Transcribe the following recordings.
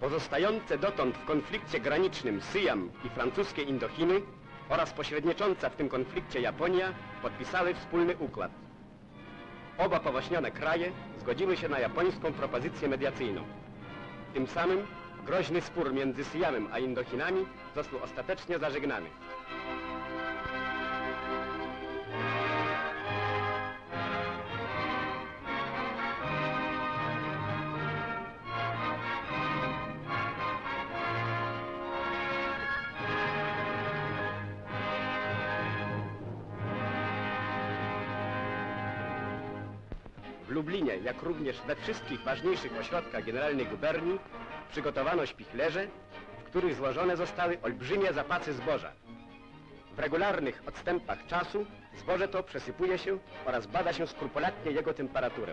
Pozostające dotąd w konflikcie granicznym Syjam i francuskie Indochiny oraz pośrednicząca w tym konflikcie Japonia podpisały wspólny układ. Oba powaśnione kraje zgodziły się na japońską propozycję mediacyjną. Tym samym groźny spór między Syjamem a Indochinami został ostatecznie zażegnany. W Lublinie, jak również we wszystkich ważniejszych ośrodkach generalnej guberni, przygotowano śpichlerze, w których złożone zostały olbrzymie zapasy zboża. W regularnych odstępach czasu zboże to przesypuje się oraz bada się skrupulatnie jego temperaturę.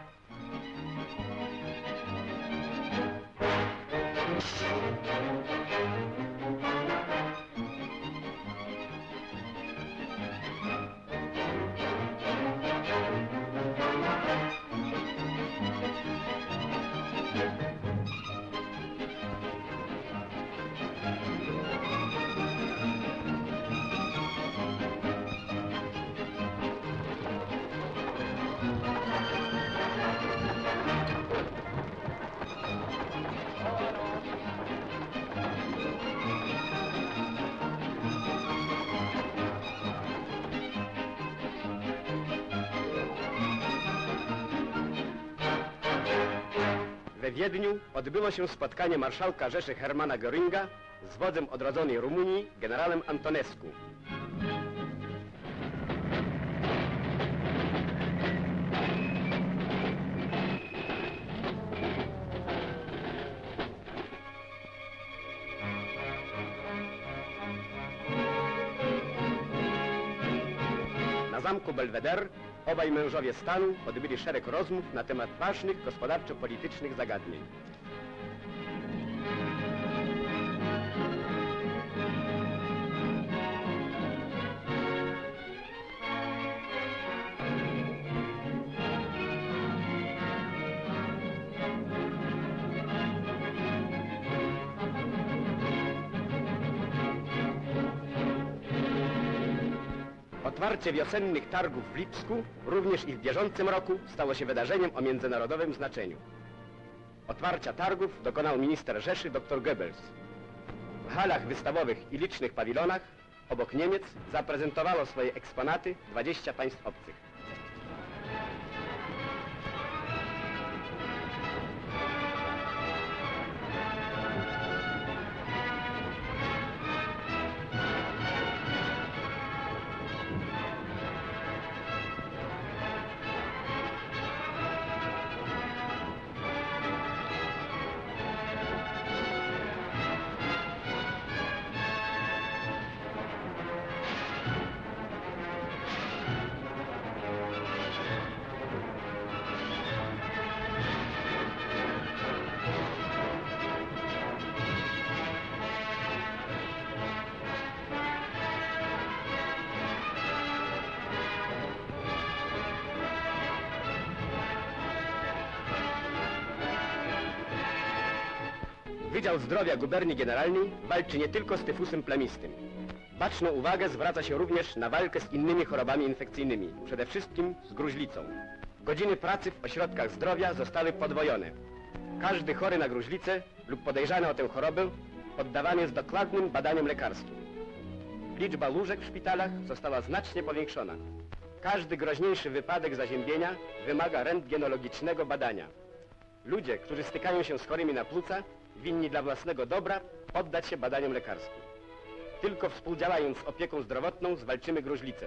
We Wiedniu odbyło się spotkanie marszałka Rzeszy Hermana Göringa z wodzem odrodzonej Rumunii, generałem Antonescu. Na zamku Belvedere obaj mężowie stanu odbyli szereg rozmów na temat ważnych gospodarczo-politycznych zagadnień. Otwarcie wiosennych targów w Lipsku, również i w bieżącym roku, stało się wydarzeniem o międzynarodowym znaczeniu. Otwarcia targów dokonał minister Rzeszy dr Goebbels. W halach wystawowych i licznych pawilonach obok Niemiec zaprezentowało swoje eksponaty 20 państw obcych. Wydział Zdrowia Guberni Generalnej walczy nie tylko z tyfusem plamistym. Baczną uwagę zwraca się również na walkę z innymi chorobami infekcyjnymi, przede wszystkim z gruźlicą. Godziny pracy w ośrodkach zdrowia zostały podwojone. Każdy chory na gruźlicę lub podejrzany o tę chorobę poddawany jest dokładnym badaniom lekarskim. Liczba łóżek w szpitalach została znacznie powiększona. Każdy groźniejszy wypadek zaziębienia wymaga rentgenologicznego badania. Ludzie, którzy stykają się z chorymi na płuca, winni dla własnego dobra poddać się badaniom lekarskim. Tylko współdziałając z opieką zdrowotną zwalczymy gruźlicę.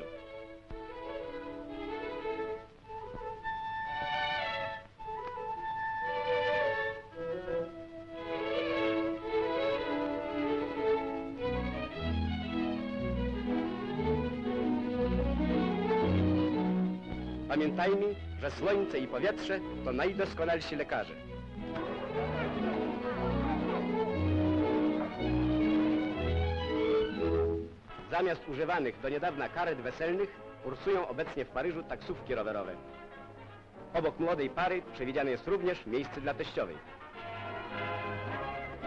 Pamiętajmy, że słońce i powietrze to najdoskonalsi lekarze. Zamiast używanych do niedawna karet weselnych kursują obecnie w Paryżu taksówki rowerowe. Obok młodej pary przewidziane jest również miejsce dla teściowej.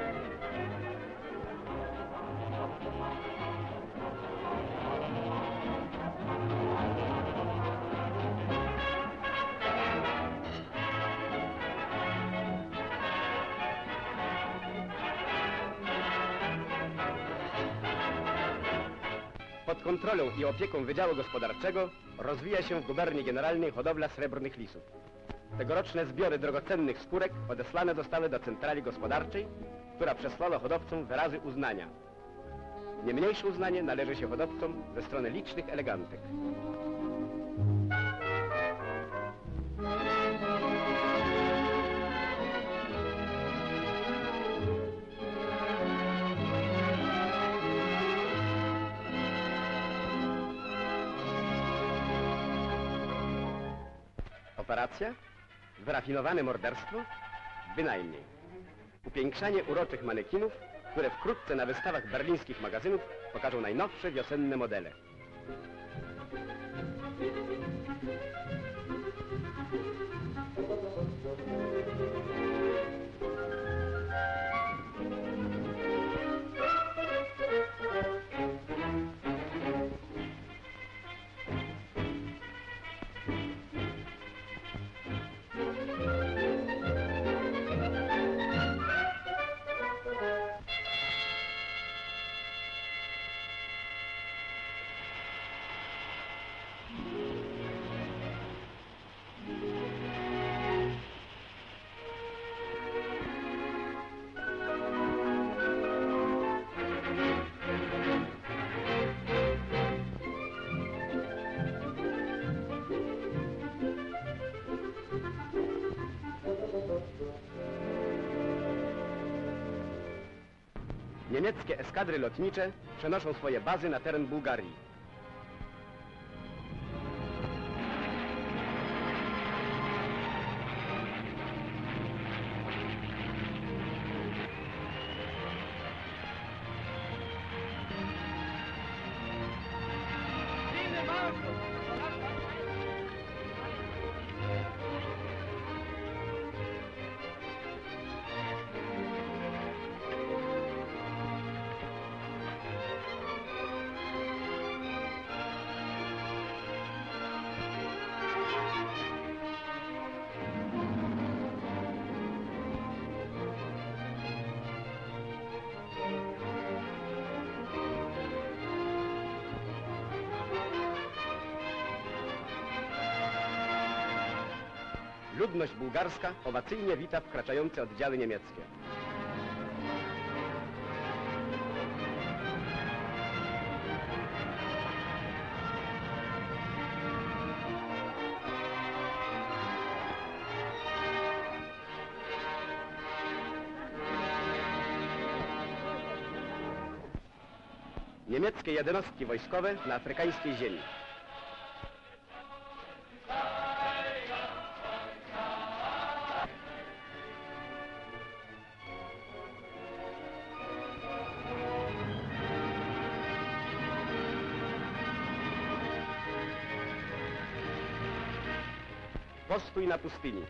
Pod kontrolą i opieką Wydziału Gospodarczego rozwija się w guberni generalnej hodowla srebrnych lisów. Tegoroczne zbiory drogocennych skórek odesłane zostały do centrali gospodarczej, która przesłała hodowcom wyrazy uznania. Nie mniejsze uznanie należy się hodowcom ze strony licznych elegantek. Operacja? Wyrafinowane morderstwo? Bynajmniej. Upiększanie uroczych manekinów, które wkrótce na wystawach berlińskich magazynów pokażą najnowsze wiosenne modele. Niemieckie eskadry lotnicze przenoszą swoje bazy na teren Bułgarii. Ludność bułgarska owacyjnie wita wkraczające oddziały niemieckie. Niemieckie jednostki wojskowe na afrykańskiej ziemi. Postój na pustyni.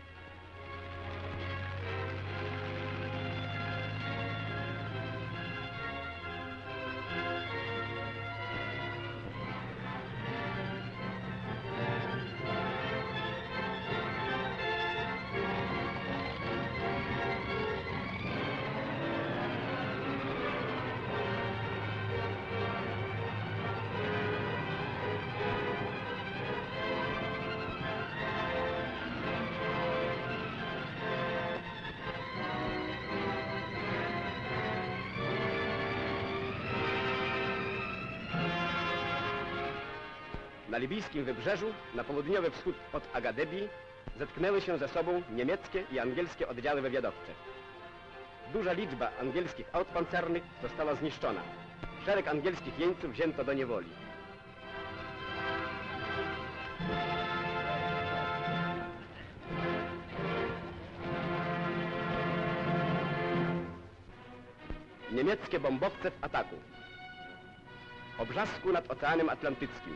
Na libijskim wybrzeżu, na południowy wschód od Agadebii, zetknęły się ze sobą niemieckie i angielskie oddziały wywiadowcze. Duża liczba angielskich aut pancernych została zniszczona. Szereg angielskich jeńców wzięto do niewoli. Niemieckie bombowce w ataku. O brzasku nad Oceanem Atlantyckim.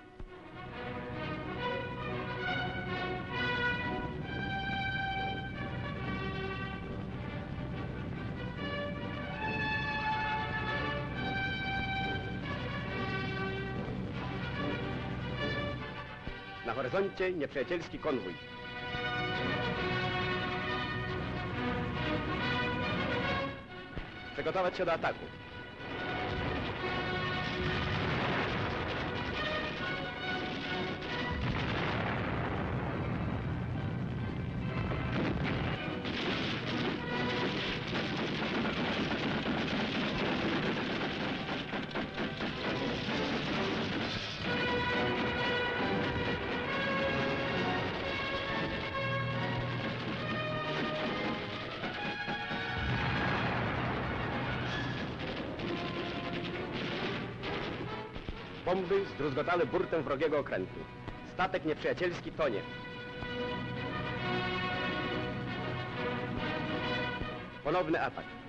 Na horyzoncie nieprzyjacielski konwój. Przygotować się do ataku. Bomby zdruzgotały burtę wrogiego okrętu. Statek nieprzyjacielski tonie. Ponowny atak.